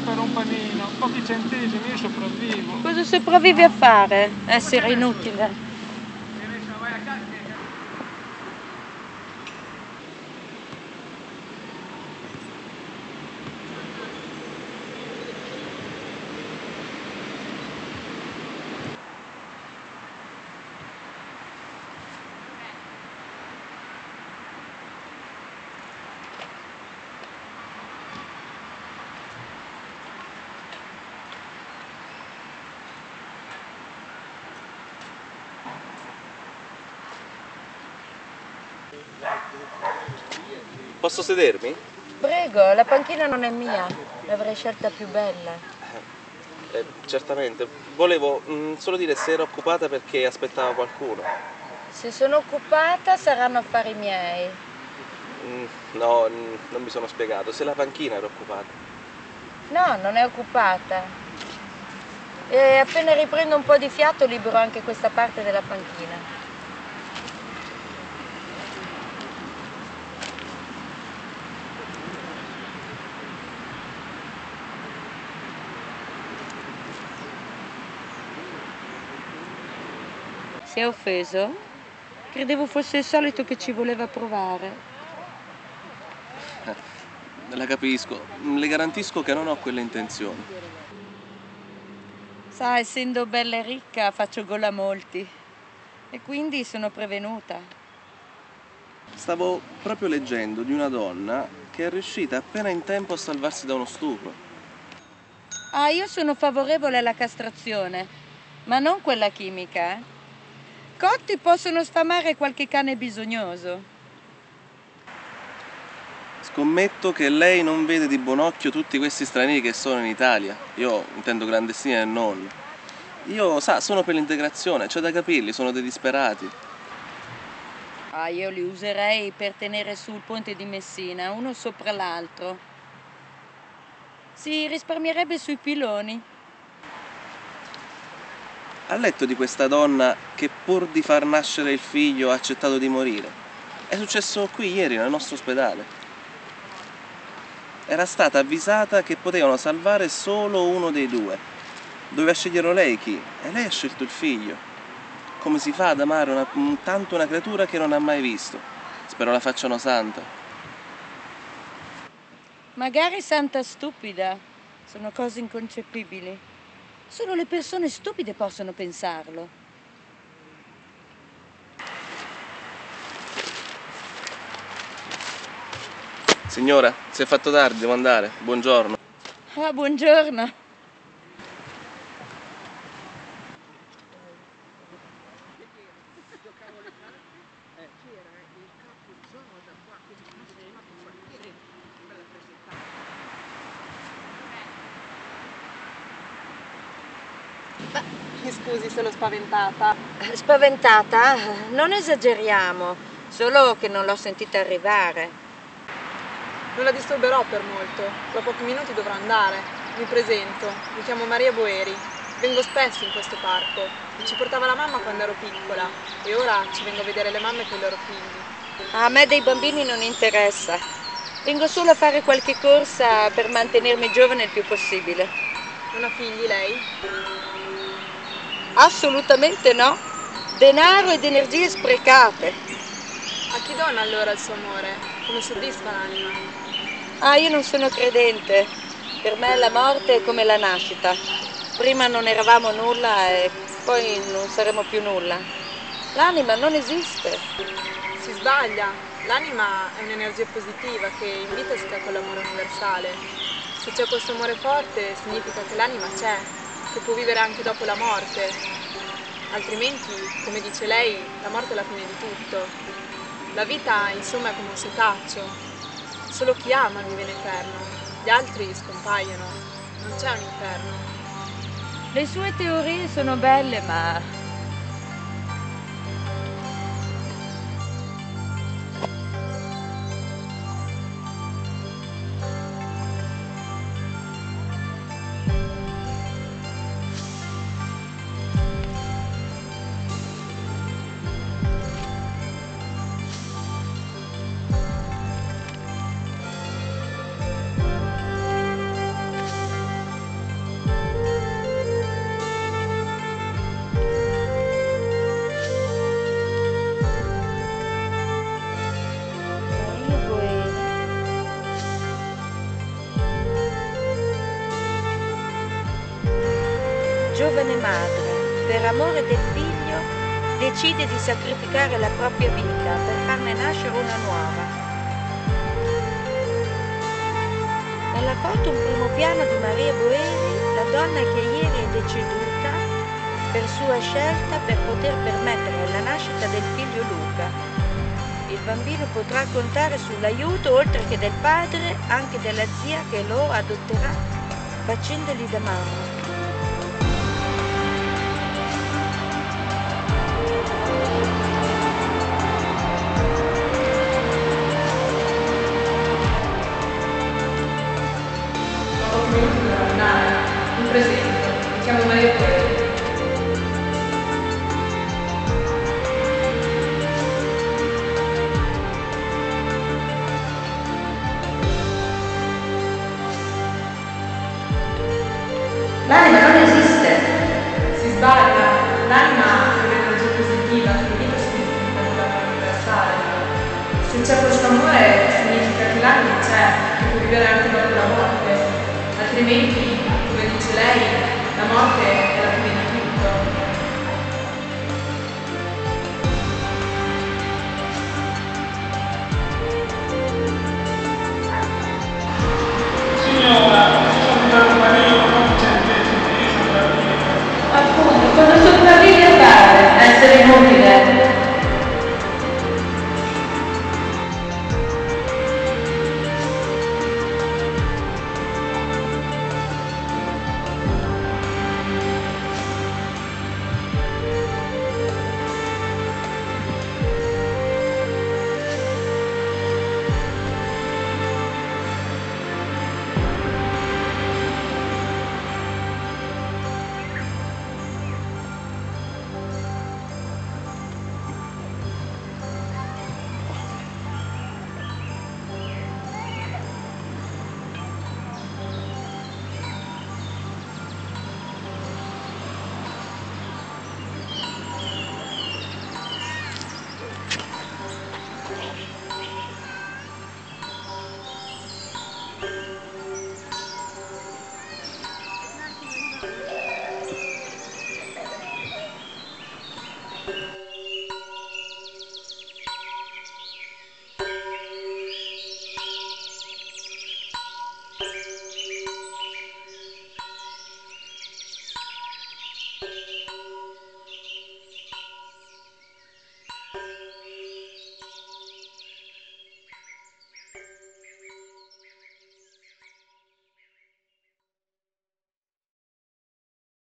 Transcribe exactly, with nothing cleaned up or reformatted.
per un panino, pochi centesimi, io sopravvivo. Cosa sopravvivi a fare? Essere inutile. Posso sedermi? Prego, la panchina non è mia, l'avrei scelta più bella. Eh, certamente. Volevo mh, solo dire se era occupata perché aspettava qualcuno. Se sono occupata saranno affari miei. Mm, no, mm, non mi sono spiegato. Se la panchina era occupata. No, non è occupata. E appena riprendo un po' di fiato libero anche questa parte della panchina. Si è offeso? Credevo fosse il solito che ci voleva provare. Eh, la capisco. Le garantisco che non ho quelle intenzioni. Sa, essendo bella e ricca faccio gola a molti. E quindi sono prevenuta. Stavo proprio leggendo di una donna che è riuscita appena in tempo a salvarsi da uno stupro. Ah, io sono favorevole alla castrazione, ma non quella chimica, eh. Cotti possono sfamare qualche cane bisognoso. Scommetto che lei non vede di buon occhio tutti questi stranieri che sono in Italia. Io intendo clandestini e non. Io, sa, sono per l'integrazione, c'è da capirli, sono dei disperati. Ah, io li userei per tenere sul ponte di Messina, uno sopra l'altro. Si risparmierebbe sui piloni. Ha letto di questa donna che pur di far nascere il figlio ha accettato di morire? È successo qui ieri nel nostro ospedale. Era stata avvisata che potevano salvare solo uno dei due. Doveva scegliere lei chi? E lei ha scelto il figlio. Come si fa ad amare una, tanto una creatura che non ha mai visto? Spero la facciano santa. Magari santa stupida. Sono cose inconcepibili. Solo le persone stupide possono pensarlo. Signora, si è fatto tardi, devo andare. Buongiorno. Ah, buongiorno. Mi scusi, sono spaventata. Spaventata? Non esageriamo, solo che non l'ho sentita arrivare. Non la disturberò per molto. Tra pochi minuti dovrò andare. Mi presento. Mi chiamo Maria Boeri. Vengo spesso in questo parco. Ci portava la mamma quando ero piccola e ora ci vengo a vedere le mamme con i loro figli. A me dei bambini non interessa. Vengo solo a fare qualche corsa per mantenermi giovane il più possibile. Non ha figli lei? Assolutamente no. Denaro ed energie sprecate. A chi dona allora il suo amore? Come soddisfa l'anima? Ah, io non sono credente. Per me la morte è come la nascita. Prima non eravamo nulla e poi non saremo più nulla. L'anima non esiste. Si sbaglia. L'anima è un'energia positiva che invita a con l'amore universale. Se c'è questo amore forte significa che l'anima c'è, che può vivere anche dopo la morte. Altrimenti, come dice lei, la morte è la fine di tutto. La vita, insomma, è come un setaccio. Solo chi ama vive in eterno, gli altri scompaiono. Non c'è un inferno. Le sue teorie sono belle, ma giovane madre, per amore del figlio, decide di sacrificare la propria vita per farne nascere una nuova. Nella foto un primo piano di Maria Boeri, la donna che ieri è deceduta per sua scelta per poter permettere la nascita del figlio Luca. Il bambino potrà contare sull'aiuto, oltre che del padre, anche della zia che lo adotterà, facendogli da mamma. Pochi minuti per terminare. Mi presento, mi chiamo Maria Boeri. L'anima non esiste. Si sbaglia, l'anima è un'energia positiva che vita significa l'amore universale. Se c'è questo amore significa che l'anima c'è, che può vivere anche dopo la morte, altrimenti, come dice lei, la morte è la